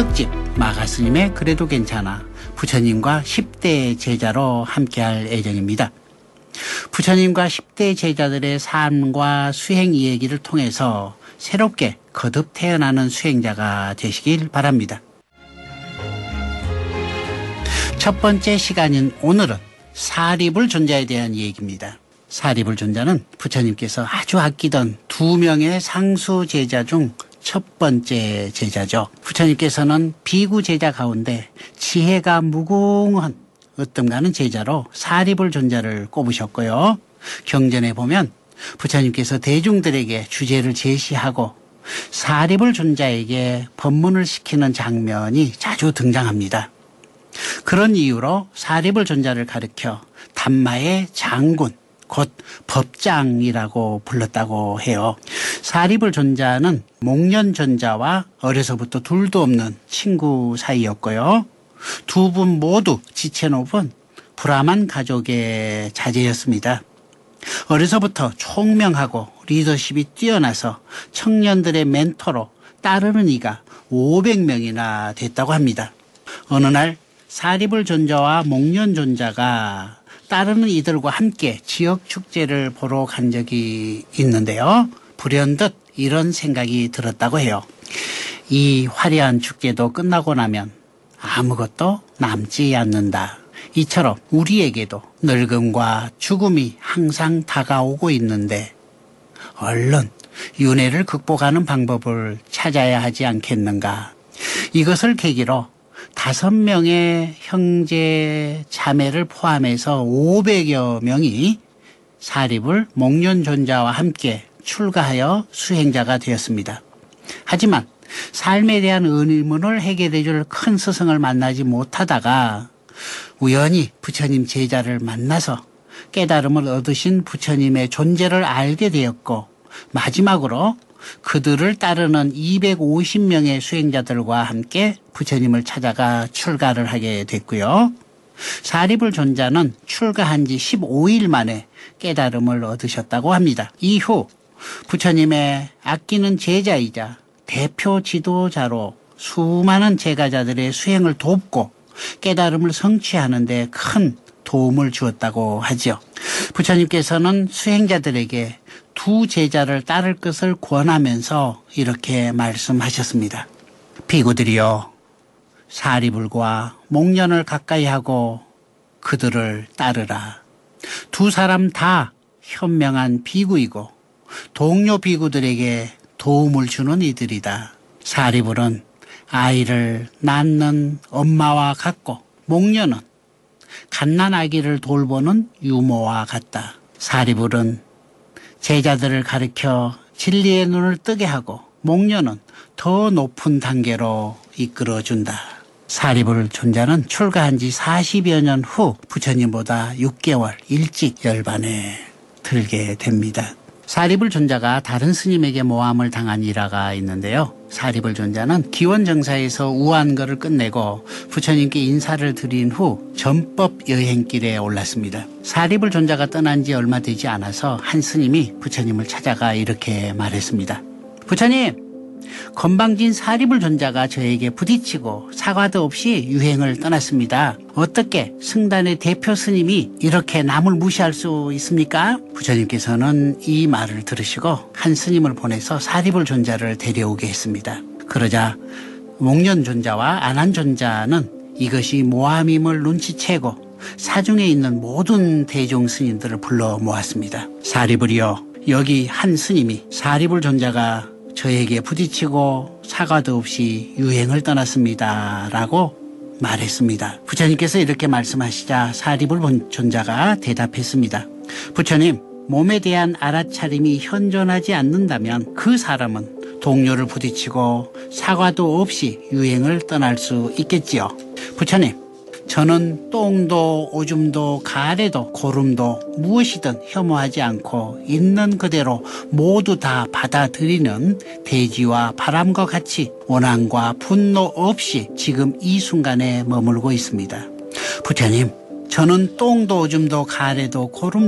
특집 마가스님의 그래도 괜찮아 부처님과 10대 제자로 함께할 예정입니다. 부처님과 10대 제자들의 삶과 수행 이야기를 통해서 새롭게 거듭 태어나는 수행자가 되시길 바랍니다. 첫 번째 시간인 오늘은 사리불존자에 대한 얘기입니다. 사리불존자는 부처님께서 아주 아끼던 2명의 상수 제자 중 첫 번째 제자죠. 부처님께서는 비구 제자 가운데 지혜가 무궁한 으뜸가는 제자로 사리불존자를 꼽으셨고요. 경전에 보면 부처님께서 대중들에게 주제를 제시하고 사리불존자에게 법문을 시키는 장면이 자주 등장합니다. 그런 이유로 사리불존자를 가리켜 담마의 장군, 곧 법장이라고 불렀다고 해요. 사리불존자는 목련존자와 어려서부터 둘도 없는 친구 사이였고요. 두 분 모두 지체 높은 브라만 가족의 자제였습니다. 어려서부터 총명하고 리더십이 뛰어나서 청년들의 멘토로 따르는 이가 500명이나 됐다고 합니다. 어느 날 사리불존자와 목련존자가 따르는 이들과 함께 지역 축제를 보러 간 적이 있는데요. 불현듯 이런 생각이 들었다고 해요. 이 화려한 축제도 끝나고 나면 아무것도 남지 않는다. 이처럼 우리에게도 늙음과 죽음이 항상 다가오고 있는데 얼른 윤회를 극복하는 방법을 찾아야 하지 않겠는가. 이것을 계기로 5명의 형제 자매를 포함해서 500여 명이 사리불 목련존자와 함께 출가하여 수행자가 되었습니다. 하지만 삶에 대한 의문을 해결해 줄 큰 스승을 만나지 못하다가 우연히 부처님 제자를 만나서 깨달음을 얻으신 부처님의 존재를 알게 되었고, 마지막으로 그들을 따르는 250명의 수행자들과 함께 부처님을 찾아가 출가를 하게 됐고요. 사리불존자는 출가한 지 15일 만에 깨달음을 얻으셨다고 합니다. 이후 부처님의 아끼는 제자이자 대표 지도자로 수많은 제가자들의 수행을 돕고 깨달음을 성취하는 데 큰 도움을 주었다고 하죠. 부처님께서는 수행자들에게 2 제자를 따를 것을 권하면서 이렇게 말씀하셨습니다. 비구들이여, 사리불과 목련을 가까이 하고 그들을 따르라. 2 사람 다 현명한 비구이고 동료 비구들에게 도움을 주는 이들이다. 사리불은 아이를 낳는 엄마와 같고 목련은 갓난아기를 돌보는 유모와 같다. 사리불은 제자들을 가르쳐 진리의 눈을 뜨게 하고 목련은 더 높은 단계로 이끌어준다. 사리불존자는 출가한 지 40여 년 후 부처님보다 6개월 일찍 열반에 들게 됩니다. 사리불존자가 다른 스님에게 모함을 당한 일화가 있는데요. 사리불존자는 기원정사에서 우한거를 끝내고 부처님께 인사를 드린 후 전법 여행길에 올랐습니다. 사리불존자가 떠난 지 얼마 되지 않아서 한 스님이 부처님을 찾아가 이렇게 말했습니다. 부처님, 건방진 사리불존자가 저에게 부딪히고 사과도 없이 유행을 떠났습니다. 어떻게 승단의 대표 스님이 이렇게 남을 무시할 수 있습니까? 부처님께서는 이 말을 들으시고 한 스님을 보내서 사리불존자를 데려오게 했습니다. 그러자 목련존자와 안한존자는 이것이 모함임을 눈치채고 사중에 있는 모든 대종 스님들을 불러 모았습니다. 사리불이여, 여기 한 스님이 사리불존자가 저에게 부딪히고 사과도 없이 유행을 떠났습니다 라고 말했습니다. 부처님께서 이렇게 말씀하시자 사리불존자가 대답했습니다. 부처님, 몸에 대한 알아차림이 현존하지 않는다면 그 사람은 동료를 부딪히고 사과도 없이 유행을 떠날 수 있겠지요. 부처님, 저는 똥도 오줌도 가래도 고름도 무엇이든 혐오하지 않고 있는 그대로 모두 다 받아들이는 대지와 바람과 같이 원한과 분노 없이 지금 이 순간에 머물고 있습니다. 부처님, 저는 똥도 오줌도 가래도 고름도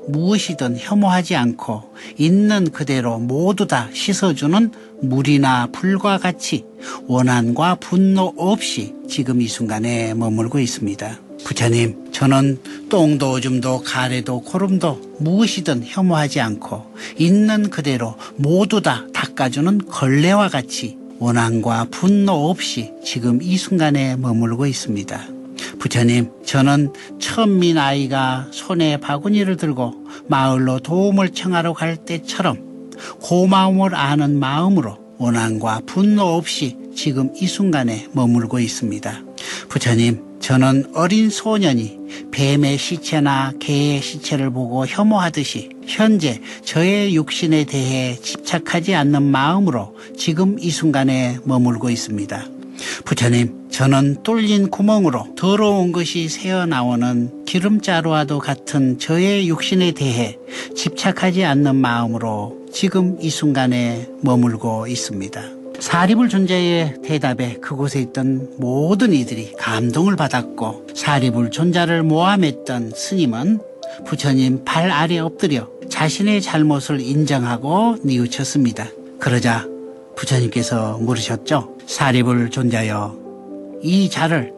무엇이든 혐오하지 않고 있는 그대로 모두 다 씻어주는 물이나 불과 같이 원한과 분노 없이 지금 이 순간에 머물고 있습니다. 부처님, 저는 똥도 오줌도 가래도 고름도 무엇이든 혐오하지 않고 있는 그대로 모두 다 닦아주는 걸레와 같이 원한과 분노 없이 지금 이 순간에 머물고 있습니다. 부처님, 저는 천민 아이가 손에 바구니를 들고 마을로 도움을 청하러 갈 때처럼 고마움을 아는 마음으로 원한과 분노 없이 지금 이 순간에 머물고 있습니다. 부처님, 저는 어린 소년이 뱀의 시체나 개의 시체를 보고 혐오하듯이 현재 저의 육신에 대해 집착하지 않는 마음으로 지금 이 순간에 머물고 있습니다. 부처님, 저는 뚫린 구멍으로 더러운 것이 새어나오는 기름자루와도 같은 저의 육신에 대해 집착하지 않는 마음으로 지금 이 순간에 머물고 있습니다. 사리불 존자의 대답에 그곳에 있던 모든 이들이 감동을 받았고, 사리불 존자를 모함했던 스님은 부처님 발 아래 엎드려 자신의 잘못을 인정하고 뉘우쳤습니다. 그러자 부처님께서 물으셨죠. 사리불 존자여, 이 자를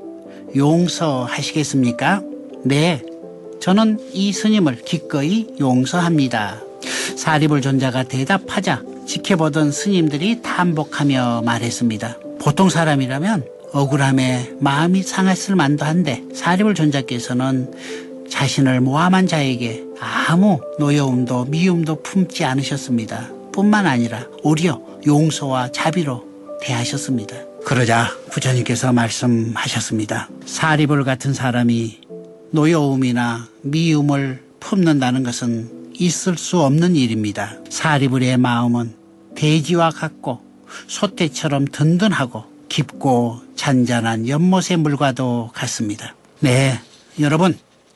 용서하시겠습니까? 네, 저는 이 스님을 기꺼이 용서합니다. 사리불 존자가 대답하자 지켜보던 스님들이 탄복하며 말했습니다. 보통 사람이라면 억울함에 마음이 상했을 만도 한데 사리불 존자께서는 자신을 모함한 자에게 아무 노여움도 미움도 품지 않으셨습니다. 뿐만 아니라 오히려 용서와 자비로 대하셨습니다. 그러자 부처님께서 말씀하셨습니다. 사리불 같은 사람이 노여움이나 미움을 품는다는 것은 있을 수 없는 일입니다. 사리불의 마음은 대지와 같고 솥대처럼 든든하고 깊고 잔잔한 연못의 물과도 같습니다. 네, 여러분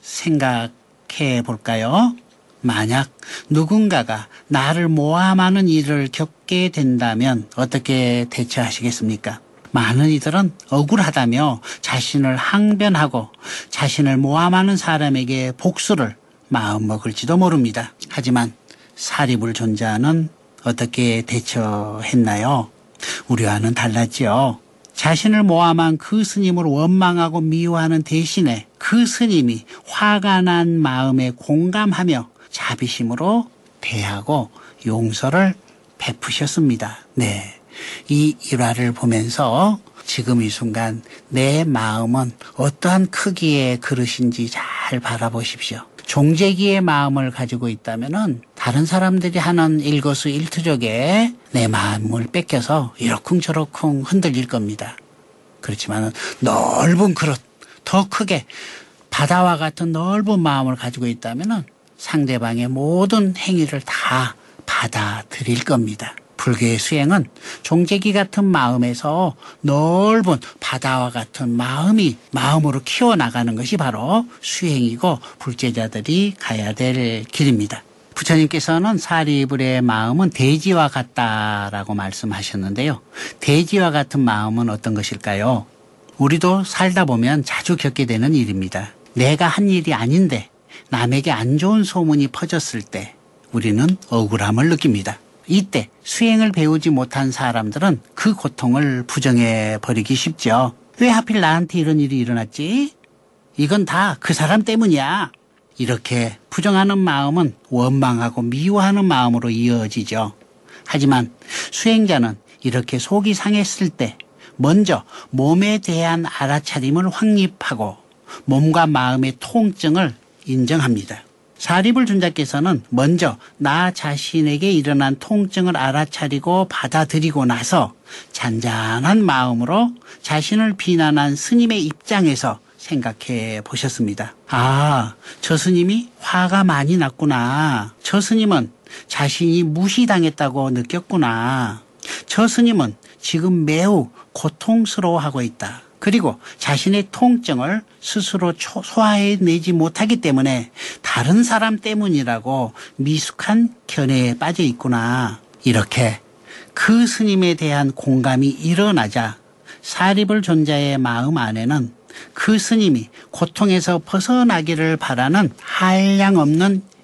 생각해 볼까요? 만약 누군가가 나를 모함하는 일을 겪게 된다면 어떻게 대처하시겠습니까? 많은 이들은 억울하다며 자신을 항변하고 자신을 모함하는 사람에게 복수를 마음먹을지도 모릅니다. 하지만 사리불 존자는 어떻게 대처했나요? 우리와는 달랐지요. 자신을 모함한 그 스님을 원망하고 미워하는 대신에 그 스님이 화가 난 마음에 공감하며 자비심으로 대하고 용서를 베푸셨습니다. 네, 이 일화를 보면서 지금 이 순간 내 마음은 어떠한 크기의 그릇인지 잘 바라보십시오. 종재기의 마음을 가지고 있다면은 다른 사람들이 하는 일거수일투족에 내 마음을 뺏겨서 이러쿵저러쿵 흔들릴 겁니다. 그렇지만 넓은 그릇, 더 크게 바다와 같은 넓은 마음을 가지고 있다면은 상대방의 모든 행위를 다 받아들일 겁니다. 불교의 수행은 종재기 같은 마음에서 넓은 바다와 같은 마음으로 키워나가는 것이 바로 수행이고 불제자들이 가야 될 길입니다. 부처님께서는 사리불의 마음은 대지와 같다라고 말씀하셨는데요. 대지와 같은 마음은 어떤 것일까요? 우리도 살다 보면 자주 겪게 되는 일입니다. 내가 한 일이 아닌데 남에게 안 좋은 소문이 퍼졌을 때 우리는 억울함을 느낍니다. 이때 수행을 배우지 못한 사람들은 그 고통을 부정해 버리기 쉽죠. 왜 하필 나한테 이런 일이 일어났지? 이건 다 그 사람 때문이야. 이렇게 부정하는 마음은 원망하고 미워하는 마음으로 이어지죠. 하지만 수행자는 이렇게 속이 상했을 때 먼저 몸에 대한 알아차림을 확립하고 몸과 마음의 통증을 인정합니다. 사리불 존자께서는 먼저 나 자신에게 일어난 통증을 알아차리고 받아들이고 나서 잔잔한 마음으로 자신을 비난한 스님의 입장에서 생각해 보셨습니다. 아, 저 스님이 화가 많이 났구나. 저 스님은 자신이 무시당했다고 느꼈구나. 저 스님은 지금 매우 고통스러워하고 있다. 그리고 자신의 통증을 스스로 소화해내지 못하기 때문에 다른 사람 때문이라고 미숙한 견해에 빠져 있구나. 이렇게 그 스님에 대한 공감이 일어나자 사리불 존자의 마음 안에는 그 스님이 고통에서 벗어나기를 바라는 한량없는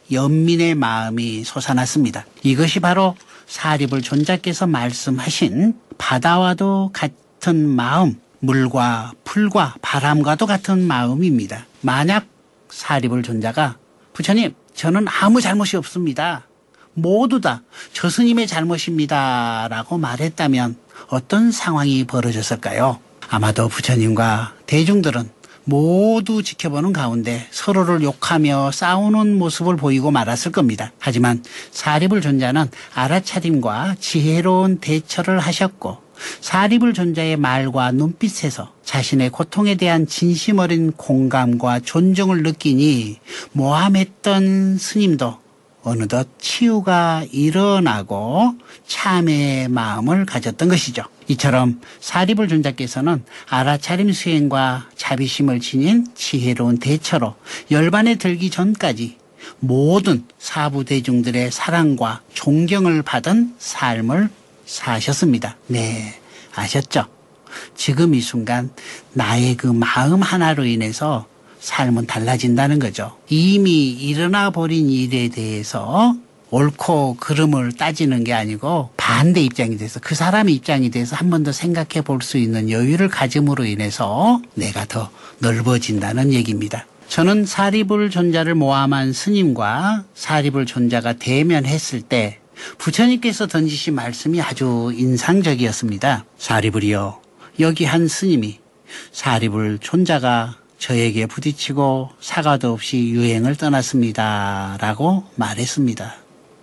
연민의 마음이 솟아났습니다. 이것이 바로 사리불 존자께서 말씀하신 바다와도 같은 마음, 물과 풀과 바람과도 같은 마음입니다. 만약 사리불 존자가 부처님, 저는 아무 잘못이 없습니다. 모두 다 저 스님의 잘못입니다. 라고 말했다면 어떤 상황이 벌어졌을까요? 아마도 부처님과 대중들은 모두 지켜보는 가운데 서로를 욕하며 싸우는 모습을 보이고 말았을 겁니다. 하지만 사리불 존자는 알아차림과 지혜로운 대처를 하셨고 사리불 존자의 말과 눈빛에서 자신의 고통에 대한 진심 어린 공감과 존중을 느끼니 모함했던 스님도 어느덧 치유가 일어나고 참회의 마음을 가졌던 것이죠. 이처럼 사리불 존자께서는 알아차림 수행과 자비심을 지닌 지혜로운 대처로 열반에 들기 전까지 모든 사부 대중들의 사랑과 존경을 받은 삶을 사셨습니다. 네, 아셨죠? 지금 이 순간 나의 그 마음 하나로 인해서 삶은 달라진다는 거죠. 이미 일어나 버린 일에 대해서 옳고 그름을 따지는 게 아니고 반대 입장이 돼서 그 사람의 입장이 돼서 한 번 더 생각해 볼 수 있는 여유를 가짐으로 인해서 내가 더 넓어진다는 얘기입니다. 저는 사리불 존자를 모함한 스님과 사리불 존자가 대면했을 때 부처님께서 던지신 말씀이 아주 인상적이었습니다. 사리불이여, 여기 한 스님이 사리불 존자가 저에게 부딪히고 사과도 없이 유행을 떠났습니다. 라고 말했습니다.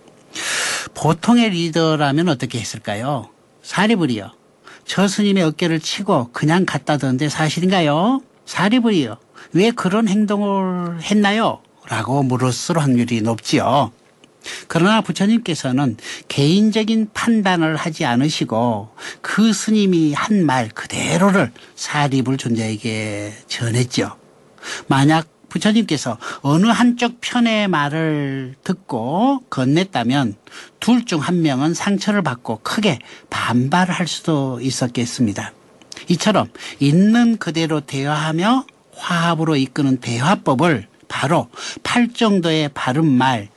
보통의 리더라면 어떻게 했을까요? 사리불이요, 저 스님의 어깨를 치고 그냥 갔다던데 사실인가요? 사리불이요, 왜 그런 행동을 했나요? 라고 물었을 확률이 높지요. 그러나 부처님께서는 개인적인 판단을 하지 않으시고 그 스님이 한 말 그대로를 사리불 존자에게 전했죠. 만약 부처님께서 어느 한쪽 편의 말을 듣고 건넸다면 둘 중 한 명은 상처를 받고 크게 반발할 수도 있었겠습니다. 이처럼 있는 그대로 대화하며 화합으로 이끄는 대화법을 바로 팔정도의 바른 말,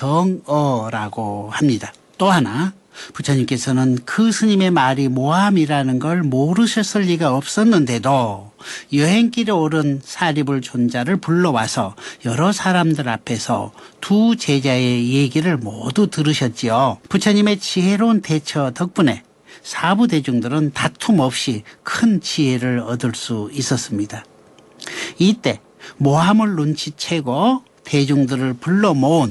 정어라고 합니다. 또 하나, 부처님께서는 그 스님의 말이 모함이라는 걸 모르셨을 리가 없었는데도 여행길에 오른 사리불 존자를 불러와서 여러 사람들 앞에서 두 제자의 얘기를 모두 들으셨지요. 부처님의 지혜로운 대처 덕분에 사부 대중들은 다툼 없이 큰 지혜를 얻을 수 있었습니다. 이때 모함을 눈치채고 대중들을 불러 모은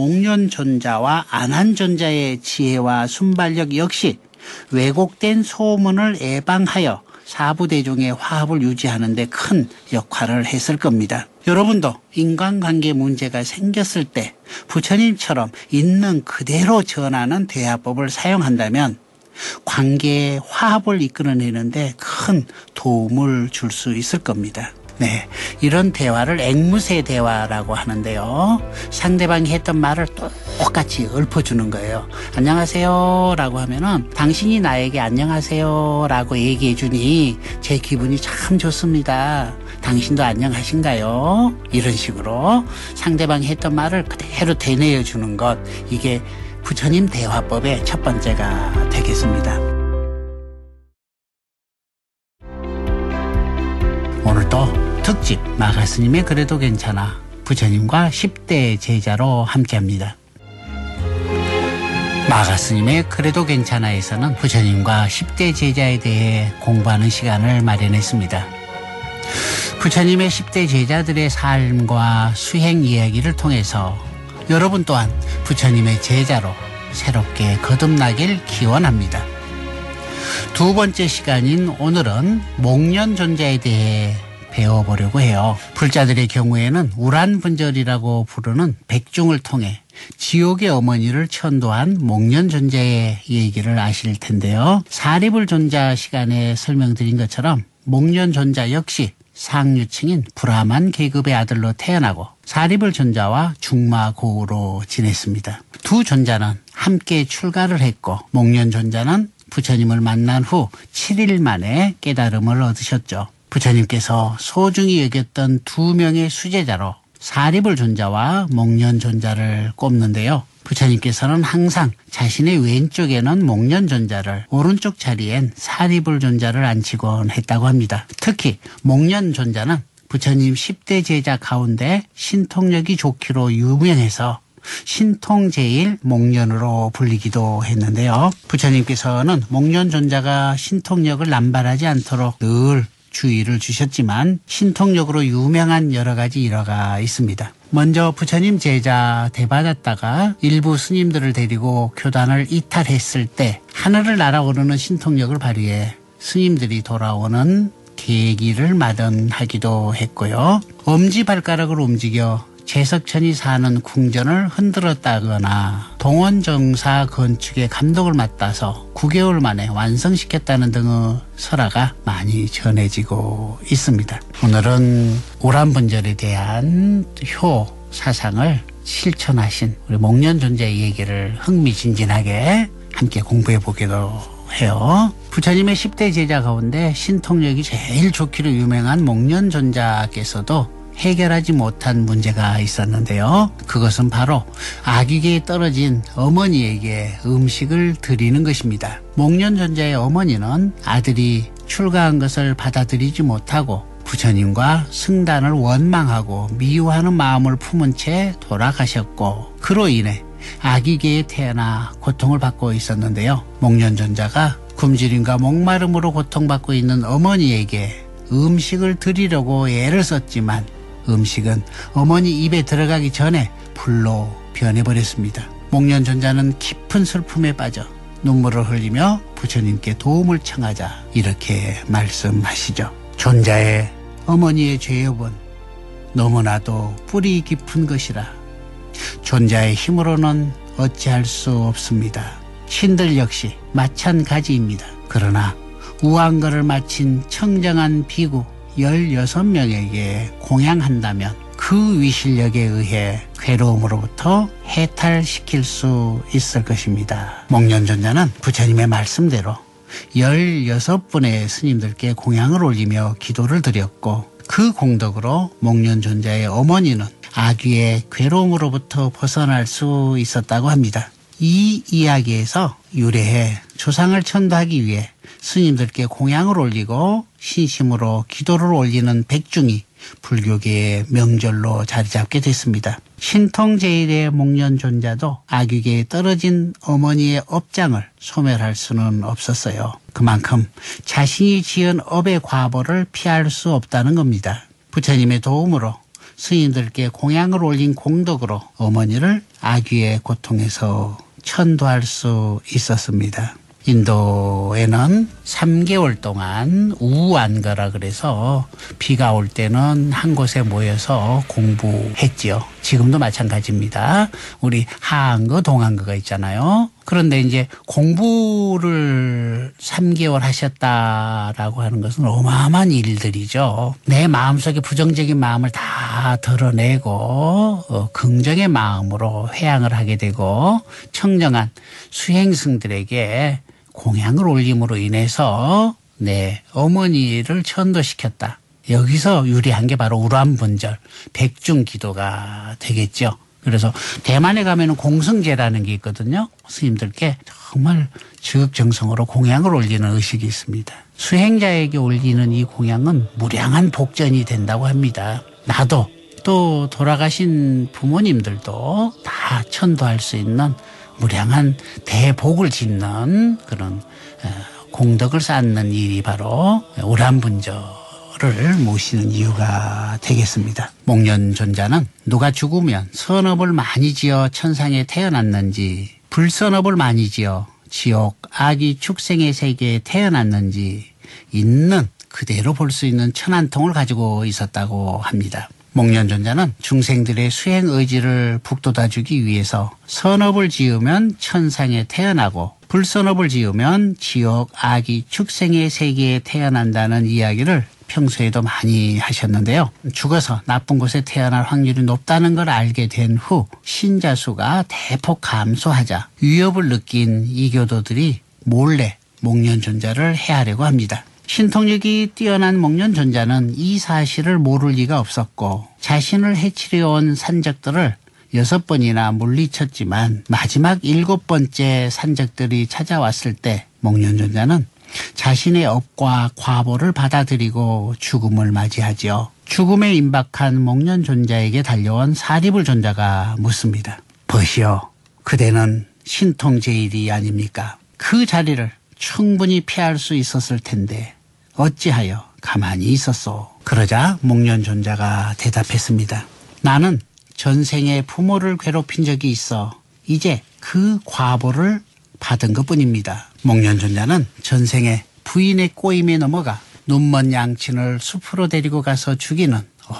목련존자와 안한존자의 지혜와 순발력 역시 왜곡된 소문을 예방하여 사부대중의 화합을 유지하는 데 큰 역할을 했을 겁니다. 여러분도 인간관계 문제가 생겼을 때 부처님처럼 있는 그대로 전하는 대화법을 사용한다면 관계의 화합을 이끌어내는데 큰 도움을 줄 수 있을 겁니다. 네, 이런 대화를 앵무새 대화라고 하는데요. 상대방이 했던 말을 똑같이 읊어주는 거예요. 안녕하세요 라고 하면은 당신이 나에게 안녕하세요 라고 얘기해 주니 제 기분이 참 좋습니다. 당신도 안녕하신가요? 이런 식으로 상대방이 했던 말을 그대로 되뇌어 주는 것, 이게 부처님 대화법의 첫 번째가 되겠습니다. 오늘도 특집 마가스님의 그래도 괜찮아, 부처님과 10대 제자로 함께합니다. 마가스님의 그래도 괜찮아에서는 부처님과 10대 제자에 대해 공부하는 시간을 마련했습니다. 부처님의 10대 제자들의 삶과 수행 이야기를 통해서 여러분 또한 부처님의 제자로 새롭게 거듭나길 기원합니다. 두 번째 시간인 오늘은 목련존자에 대해 배워보려고 해요. 불자들의 경우에는 우란분절이라고 부르는 백중을 통해 지옥의 어머니를 천도한 목련존자의 얘기를 아실 텐데요. 사리불 존자 시간에 설명드린 것처럼 목련존자 역시 상류층인 브라만 계급의 아들로 태어나고 사리불 존자와 중마고우로 지냈습니다. 두 존자는 함께 출가를 했고 목련존자는 부처님을 만난 후 7일 만에 깨달음을 얻으셨죠. 부처님께서 소중히 여겼던 두 명의 수제자로 사리불 존자와 목련 존자를 꼽는데요. 부처님께서는 항상 자신의 왼쪽에는 목련 존자를, 오른쪽 자리엔 사리불 존자를 앉히곤 했다고 합니다. 특히 목련 존자는 부처님 10대 제자 가운데 신통력이 좋기로 유명해서 신통제일 목련으로 불리기도 했는데요. 부처님께서는 목련 존자가 신통력을 남발하지 않도록 늘 주의를 주셨지만 신통력으로 유명한 여러 가지 일화가 있습니다. 먼저 부처님 제자 대받았다가 일부 스님들을 데리고 교단을 이탈했을 때 하늘을 날아오르는 신통력을 발휘해 스님들이 돌아오는 계기를 마련하기도 했고요. 엄지발가락을 움직여 제석천이 사는 궁전을 흔들었다거나 동원정사 건축에 감독을 맡아서 9개월 만에 완성시켰다는 등의 설화가 많이 전해지고 있습니다. 오늘은 오란분절에 대한 효 사상을 실천하신 우리 목련 존자의 얘기를 흥미진진하게 함께 공부해 보기도 해요. 부처님의 10대 제자 가운데 신통력이 제일 좋기로 유명한 목련 존자께서도 해결하지 못한 문제가 있었는데요. 그것은 바로 아귀계에 떨어진 어머니에게 음식을 드리는 것입니다. 목련 존자의 어머니는 아들이 출가한 것을 받아들이지 못하고 부처님과 승단을 원망하고 미워하는 마음을 품은 채 돌아가셨고, 그로 인해 아귀계에 태어나 고통을 받고 있었는데요. 목련 존자가 굶주림과 목마름으로 고통받고 있는 어머니에게 음식을 드리려고 애를 썼지만 음식은 어머니 입에 들어가기 전에 불로 변해버렸습니다. 목련 존자는 깊은 슬픔에 빠져 눈물을 흘리며 부처님께 도움을 청하자 이렇게 말씀하시죠. 존자의 어머니의 죄업은 너무나도 뿌리 깊은 것이라 존자의 힘으로는 어찌할 수 없습니다. 신들 역시 마찬가지입니다. 그러나 우한거를 마친 청정한 비구 16명에게 공양한다면 그 위실력에 의해 괴로움으로부터 해탈시킬 수 있을 것입니다. 목련 존자는 부처님의 말씀대로 16분의 스님들께 공양을 올리며 기도를 드렸고, 그 공덕으로 목련 존자의 어머니는 아귀의 괴로움으로부터 벗어날 수 있었다고 합니다. 이 이야기에서 유래해 조상을 천도하기 위해 스님들께 공양을 올리고 신심으로 기도를 올리는 백중이 불교계의 명절로 자리 잡게 됐습니다. 신통제일의 목련 존자도 아귀계에 떨어진 어머니의 업장을 소멸할 수는 없었어요. 그만큼 자신이 지은 업의 과보를 피할 수 없다는 겁니다. 부처님의 도움으로 스님들께 공양을 올린 공덕으로 어머니를 아귀의 고통에서 천도할 수 있었습니다. 인도에는 3개월 동안 우안거라 그래서 비가 올 때는 한 곳에 모여서 공부했지요. 지금도 마찬가지입니다. 우리 하안거, 동안거가 있잖아요. 그런데 이제 공부를 3개월 하셨다라고 하는 것은 어마어마한 일들이죠. 내 마음속에 부정적인 마음을 다 드러내고 긍정의 마음으로 회양을 하게 되고 청정한 수행승들에게 공양을 올림으로 인해서 내 어머니를 천도시켰다. 여기서 유리한 게 바로 우란분절, 백중기도가 되겠죠. 그래서 대만에 가면은 공성제라는 게 있거든요. 스님들께 정말 지극정성으로 공양을 올리는 의식이 있습니다. 수행자에게 올리는 이 공양은 무량한 복전이 된다고 합니다. 나도 또 돌아가신 부모님들도 다 천도할 수 있는 무량한 대복을 짓는 그런 공덕을 쌓는 일이 바로 우란분절을 모시는 이유가 되겠습니다. 목련 존자는 누가 죽으면 선업을 많이 지어 천상에 태어났는지, 불선업을 많이 지어 지옥 아기 축생의 세계에 태어났는지 있는 그대로 볼 수 있는 천안통을 가지고 있었다고 합니다. 목련 존자는 중생들의 수행 의지를 북돋아주기 위해서 선업을 지으면 천상에 태어나고 불선업을 지으면 지옥 아기 축생의 세계에 태어난다는 이야기를 평소에도 많이 하셨는데요. 죽어서 나쁜 곳에 태어날 확률이 높다는 걸 알게 된 후 신자 수가 대폭 감소하자 위협을 느낀 이교도들이 몰래 목련 존자를 해하려고 합니다. 신통력이 뛰어난 목련존자는 이 사실을 모를 리가 없었고 자신을 해치려 온 산적들을 6번이나 물리쳤지만 마지막 7번째 산적들이 찾아왔을 때 목련존자는 자신의 업과 과보를 받아들이고 죽음을 맞이하지요. 죽음에 임박한 목련존자에게 달려온 사리불존자가 묻습니다. 보시오, 그대는 신통제일이 아닙니까? 그 자리를 충분히 피할 수 있었을 텐데 어찌하여 가만히 있었소? 그러자 목련존자가 대답했습니다. 나는 전생에 부모를 괴롭힌 적이 있어 이제 그 과보를 받은 것뿐입니다. 목련존자는 전생에 부인의 꼬임에 넘어가 눈먼 양친을 숲으로 데리고 가서 죽이는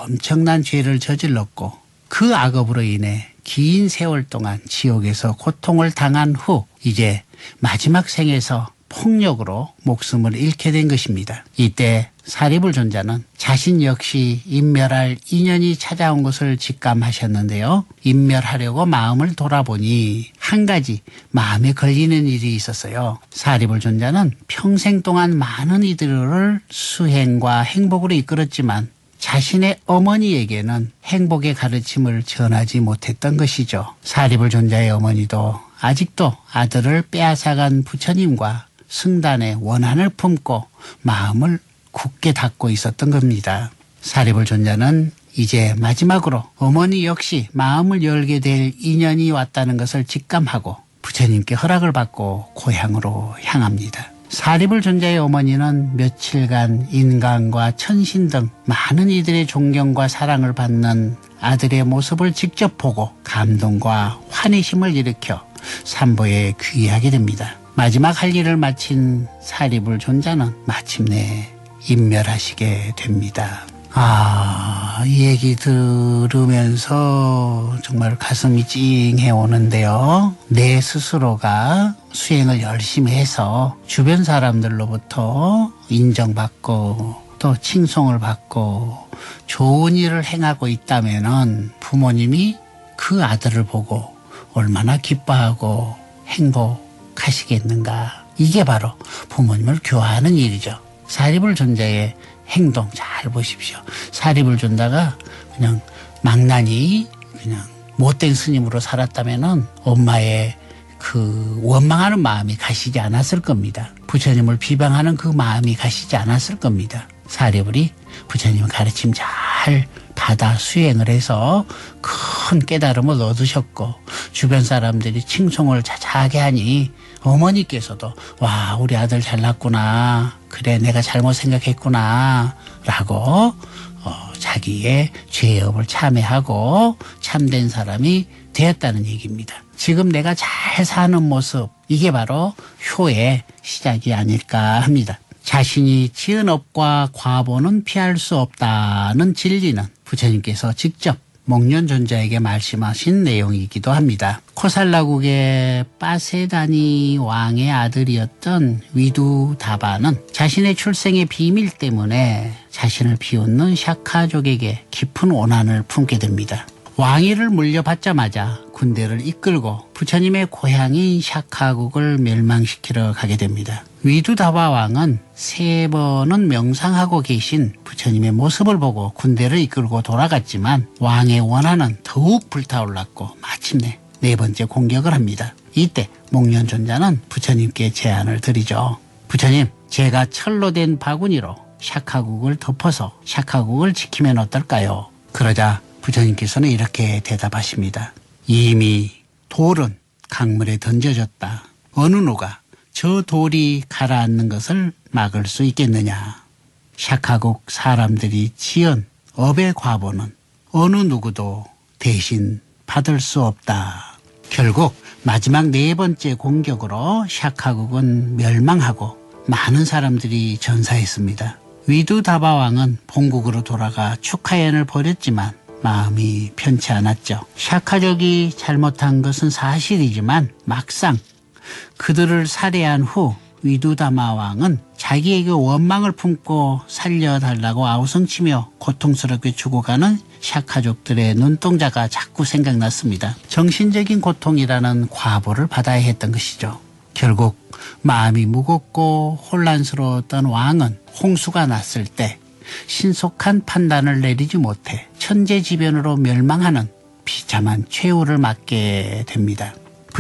엄청난 죄를 저질렀고 그 악업으로 인해 긴 세월 동안 지옥에서 고통을 당한 후 이제 마지막 생에서 폭력으로 목숨을 잃게 된 것입니다. 이때 사리불존자는 자신 역시 인멸할 인연이 찾아온 것을 직감하셨는데요. 인멸하려고 마음을 돌아보니 한 가지 마음에 걸리는 일이 있었어요. 사리불존자는 평생 동안 많은 이들을 수행과 행복으로 이끌었지만 자신의 어머니에게는 행복의 가르침을 전하지 못했던 것이죠. 사리불존자의 어머니도 아직도 아들을 빼앗아간 부처님과 승단의 원한을 품고 마음을 굳게 닫고 있었던 겁니다. 사리불존자는 이제 마지막으로 어머니 역시 마음을 열게 될 인연이 왔다는 것을 직감하고 부처님께 허락을 받고 고향으로 향합니다. 사리불존자의 어머니는 며칠간 인간과 천신 등 많은 이들의 존경과 사랑을 받는 아들의 모습을 직접 보고 감동과 환희심을 일으켜 삼보에 귀하게 됩니다. 마지막 할 일을 마친 사리불존자는 마침내 인멸하시게 됩니다. 이 얘기 들으면서 정말 가슴이 찡해 오는데요. 내 스스로가 수행을 열심히 해서 주변 사람들로부터 인정받고 또 칭송을 받고 좋은 일을 행하고 있다면은 부모님이 그 아들을 보고 얼마나 기뻐하고 행복하시겠는가. 이게 바로 부모님을 교화하는 일이죠. 사리불존자의 행동 잘 보십시오. 사리불존자가 그냥 망나니 그냥 못된 스님으로 살았다면은 엄마의 그 원망하는 마음이 가시지 않았을 겁니다. 부처님을 비방하는 그 마음이 가시지 않았을 겁니다. 사리불이 부처님 가르침 잘 받아 수행을 해서 큰 깨달음을 얻으셨고 주변 사람들이 칭송을 자자하게 하니 어머니께서도 와, 우리 아들 잘났구나, 그래 내가 잘못 생각했구나 라고 자기의 죄업을 참회하고 참된 사람이 되었다는 얘기입니다. 지금 내가 잘 사는 모습, 이게 바로 효의 시작이 아닐까 합니다. 자신이 지은 업과 과보는 피할 수 없다는 진리는 부처님께서 직접 목련존자에게 말씀하신 내용이기도 합니다. 코살라국의 빠세다니 왕의 아들이었던 위두다바는 자신의 출생의 비밀 때문에 자신을 비웃는 샤카족에게 깊은 원한을 품게 됩니다. 왕위를 물려받자마자 군대를 이끌고 부처님의 고향인 샤카국을 멸망시키러 가게 됩니다. 위두다바 왕은 3번은 명상하고 계신 부처님의 모습을 보고 군대를 이끌고 돌아갔지만 왕의 원한은 더욱 불타올랐고 마침내 4번째 공격을 합니다. 이때 목련존자는 부처님께 제안을 드리죠. 부처님, 제가 철로 된 바구니로 샤카국을 덮어서 샤카국을 지키면 어떨까요? 그러자 부처님께서는 이렇게 대답하십니다. 이미 돌은 강물에 던져졌다. 어느 누가 저 돌이 가라앉는 것을 막을 수 있겠느냐. 샤카국 사람들이 지은 업의 과보는 어느 누구도 대신 받을 수 없다. 결국 마지막 4번째 공격으로 샤카국은 멸망하고 많은 사람들이 전사했습니다. 위두다바 왕은 본국으로 돌아가 축하연을 벌였지만 마음이 편치 않았죠. 샤카족이 잘못한 것은 사실이지만 막상 그들을 살해한 후 위두다마 왕은 자기에게 원망을 품고 살려달라고 아우성치며 고통스럽게 죽어가는 샤카족들의 눈동자가 자꾸 생각났습니다. 정신적인 고통이라는 과보를 받아야 했던 것이죠. 결국 마음이 무겁고 혼란스러웠던 왕은 홍수가 났을 때 신속한 판단을 내리지 못해 천재지변으로 멸망하는 비참한 최후를 맞게 됩니다.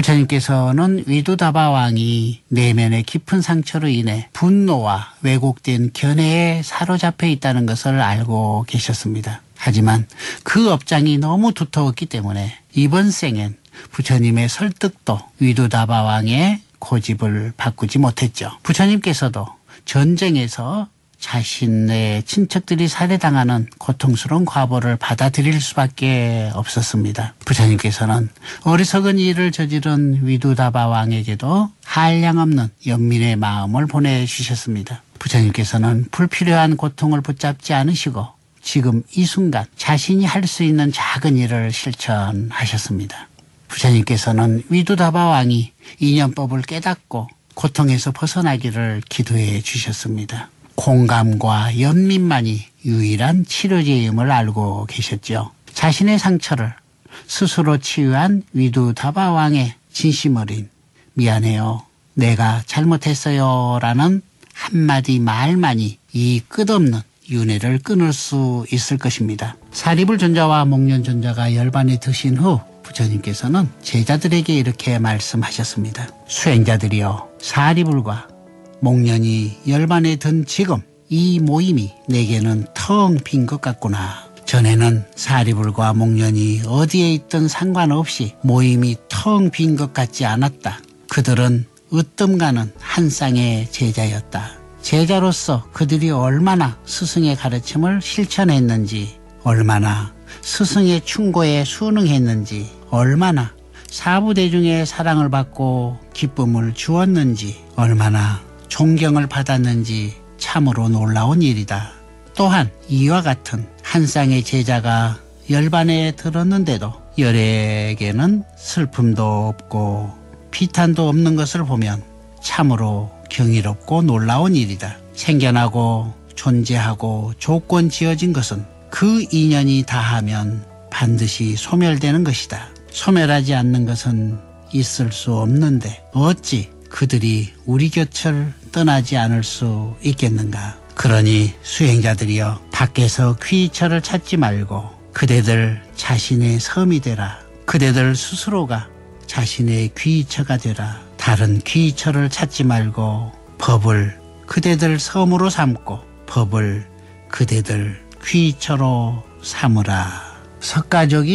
부처님께서는 위두다바 왕이 내면의 깊은 상처로 인해 분노와 왜곡된 견해에 사로잡혀 있다는 것을 알고 계셨습니다. 하지만 그 업장이 너무 두터웠기 때문에 이번 생엔 부처님의 설득도 위두다바 왕의 고집을 바꾸지 못했죠. 부처님께서도 전쟁에서 자신의 친척들이 살해당하는 고통스러운 과보를 받아들일 수밖에 없었습니다. 부처님께서는 어리석은 일을 저지른 위두다바 왕에게도 한량없는 연민의 마음을 보내주셨습니다. 부처님께서는 불필요한 고통을 붙잡지 않으시고 지금 이 순간 자신이 할 수 있는 작은 일을 실천하셨습니다. 부처님께서는 위두다바 왕이 인연법을 깨닫고 고통에서 벗어나기를 기도해 주셨습니다. 공감과 연민만이 유일한 치료제임을 알고 계셨죠. 자신의 상처를 스스로 치유한 위두다바 왕의 진심 어린 미안해요, 내가 잘못했어요 라는 한마디 말만이 이 끝없는 윤회를 끊을 수 있을 것입니다. 사리불 존자와 목련 존자가 열반에 드신 후 부처님께서는 제자들에게 이렇게 말씀하셨습니다. 수행자들이여, 사리불과 목련이 열반에 든 지금 이 모임이 내게는 텅 빈 것 같구나. 전에는 사리불과 목련이 어디에 있든 상관없이 모임이 텅 빈 것 같지 않았다. 그들은 으뜸가는 한 쌍의 제자였다. 제자로서 그들이 얼마나 스승의 가르침을 실천했는지, 얼마나 스승의 충고에 순응했는지, 얼마나 사부대중의 사랑을 받고 기쁨을 주었는지, 얼마나 존경을 받았는지 참으로 놀라운 일이다. 또한 이와 같은 한 쌍의 제자가 열반에 들었는데도 열에게는 슬픔도 없고 비탄도 없는 것을 보면 참으로 경이롭고 놀라운 일이다. 생겨나고 존재하고 조건 지어진 것은 그 인연이 다하면 반드시 소멸되는 것이다. 소멸하지 않는 것은 있을 수 없는데 어찌 그들이 우리 곁을 떠나지 않을 수 있겠는가. 그러니 수행자들이여, 밖에서 귀처를 찾지 말고 그대들 자신의 섬이 되라. 그대들 스스로가 자신의 귀처가 되라. 다른 귀처를 찾지 말고 법을 그대들 섬으로 삼고 법을 그대들 귀처로 삼으라. 석가족이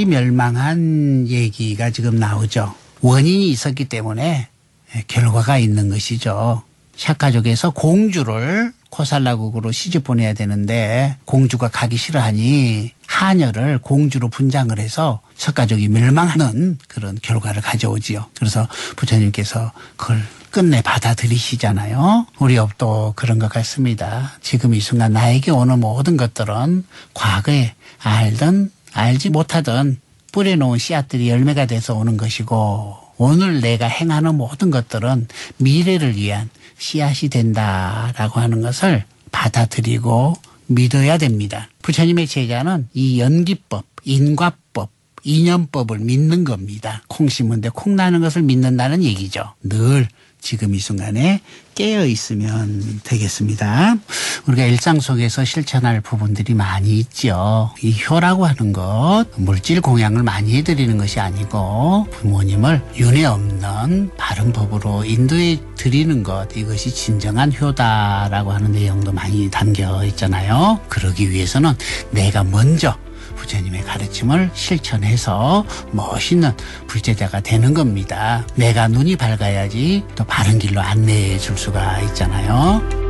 멸망한 얘기가 지금 나오죠. 원인이 있었기 때문에 결과가 있는 것이죠. 샤카족에서 공주를 코살라국으로 시집 보내야 되는데 공주가 가기 싫어하니 하녀를 공주로 분장을 해서 석가족이 멸망하는 그런 결과를 가져오지요. 그래서 부처님께서 그걸 끝내 받아들이시잖아요. 우리 업도 그런 것 같습니다. 지금 이 순간 나에게 오는 모든 것들은 과거에 알든 알지 못하든 뿌려놓은 씨앗들이 열매가 돼서 오는 것이고, 오늘 내가 행하는 모든 것들은 미래를 위한 씨앗이 된다라고 하는 것을 받아들이고 믿어야 됩니다. 부처님의 제자는 이 연기법, 인과법, 인연법을 믿는 겁니다. 콩 심은데 콩 나는 것을 믿는다는 얘기죠. 늘 지금 이 순간에 깨어 있으면 되겠습니다. 우리가 일상 속에서 실천할 부분들이 많이 있죠. 이 효라고 하는 것, 물질 공양을 많이 해드리는 것이 아니고 부모님을 윤회 없는 바른 법으로 인도해 드리는 것, 이것이 진정한 효다라고 하는 내용도 많이 담겨 있잖아요. 그러기 위해서는 내가 먼저 부처님의 가르침을 실천해서 멋있는 불제자가 되는 겁니다. 내가 눈이 밝아야지 또 바른 길로 안내해 줄 수가 있잖아요.